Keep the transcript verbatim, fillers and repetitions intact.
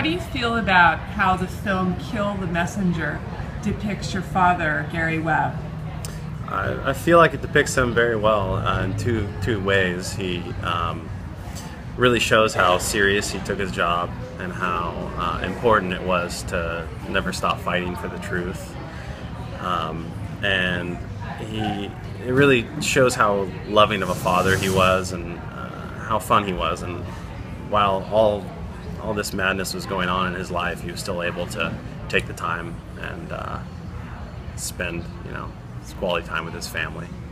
do you feel about how the film Kill the Messenger depicts your father, Garry Webb? I, I feel like it depicts him very well uh, in two two ways. He um, really shows how serious he took his job and how uh, important it was to never stop fighting for the truth. Um, and he it really shows how loving of a father he was, and uh, how fun he was. And while all all this madness was going on in his life, he was still able to take the time and uh, spend, you know, quality time with his family.